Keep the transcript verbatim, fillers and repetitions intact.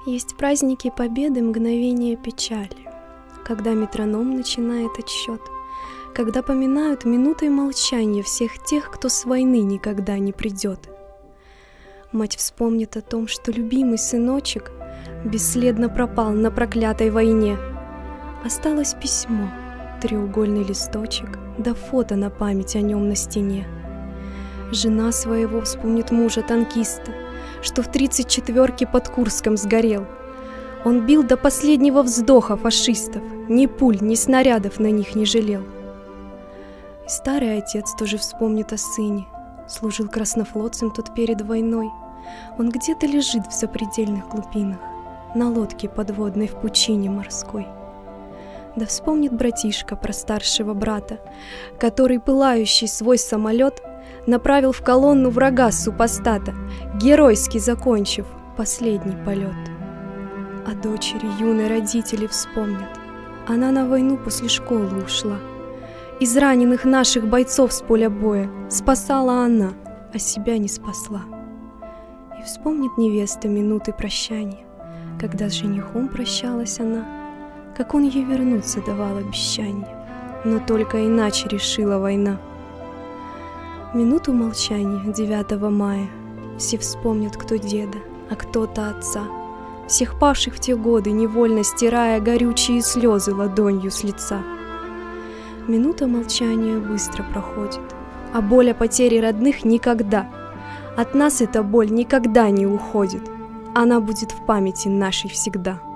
Есть праздники победы, мгновения печали, когда метроном начинает отсчет, когда поминают минутой молчания всех тех, кто с войны никогда не придет. Мать вспомнит о том, что любимый сыночек бесследно пропал на проклятой войне. Осталось письмо, треугольный листочек, да фото на память о нем на стене. Жена своего вспомнит мужа-танкиста, что в тридцать четвёрке под Курском сгорел. Он бил до последнего вздоха фашистов, ни пуль, ни снарядов на них не жалел. И старый отец тоже вспомнит о сыне. Служил краснофлотцем тот перед войной. Он где-то лежит в запредельных глубинах, на лодке подводной в пучине морской. Да вспомнит братишка про старшего брата, который, пылающий свой самолет, направил в колонну врага супостата, геройски закончив последний полет. А дочери юной родители вспомнят. Она на войну после школы ушла. Из раненых наших бойцов с поля боя спасала она, а себя не спасла. И вспомнит невеста минуты прощания, когда с женихом прощалась она, как он ей вернуться давал обещание, но только иначе решила война. Минуту молчания девятого мая все вспомнят, кто деда, а кто-то отца, всех павших в те годы, невольно стирая горючие слезы ладонью с лица. Минута молчания быстро проходит, а боль о потере родных никогда. От нас эта боль никогда не уходит, она будет в памяти нашей всегда.